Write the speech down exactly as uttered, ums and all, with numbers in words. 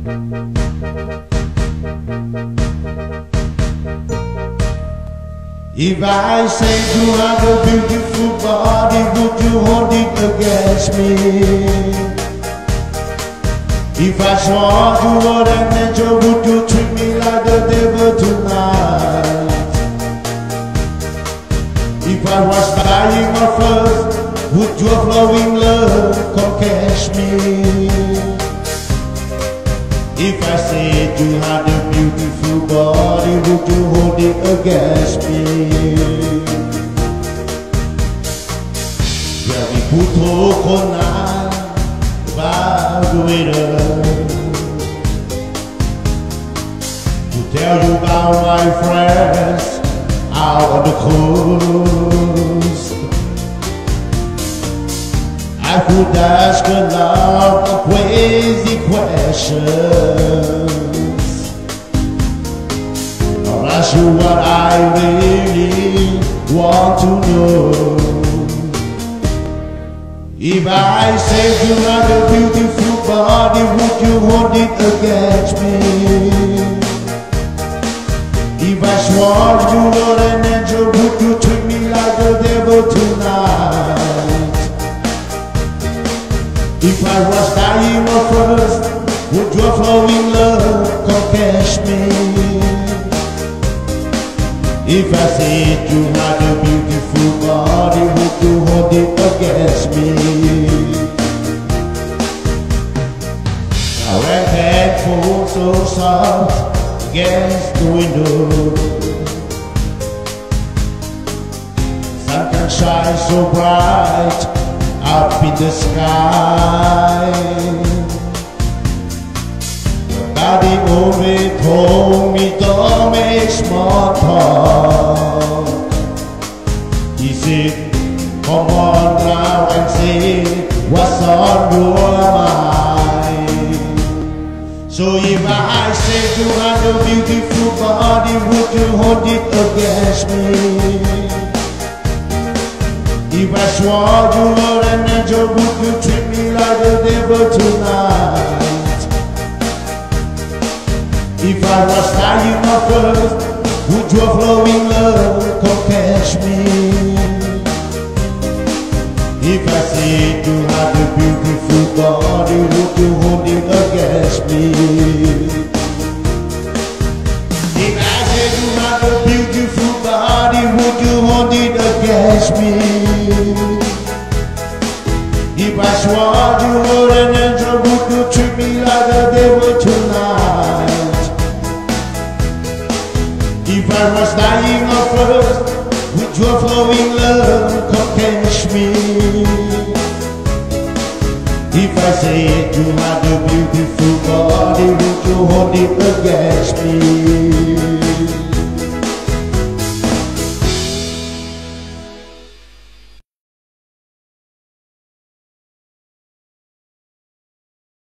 If I say you have a beautiful body, would you hold it against me? If I swore you were an angel, would you treat me like the devil tonight? If I was dying of thirst, would your flowing love come catch me? If I said you had a beautiful body, would you hold it against me? Yeah, we put on about the winter to tell you about my friends out on the coast. I could ask a lot of crazy questions, or ask you what I really want to know. If I said you had a beautiful body, would you hold it against me? If I swore you were an angel, would you treat me like the devil tonight? If I was dying of thirst, would your flowing love come catch me? If I said you had a beautiful body, would you hold it against me? Now when that falls so soft against the window, sun can shine so bright up in the sky. Your body always told me don't make small talk. He said, come on now and say what's on your mind. So if I said you had a beautiful body, would you hold it against me? If I swore you were an angel, would you treat me like the devil tonight? If I was dying of thirst, would your flowing love come catch me? If I said you had a beautiful body, would you hold it against me? If I said you had a beautiful body, would you hold it against me? If I swore you were an angel, would you treat me like the devil tonight? If I was dying of thirst, would your flowing love come catch me? If I said you had a beautiful